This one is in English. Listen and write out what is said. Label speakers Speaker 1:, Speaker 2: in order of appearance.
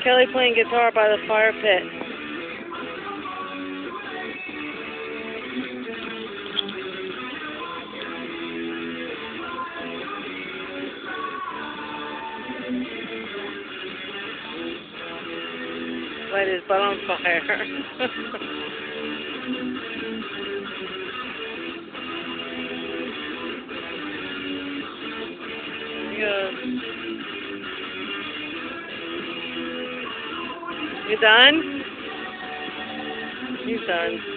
Speaker 1: Kelly playing guitar by the fire pit. Light his butt on fire. You done? He's done.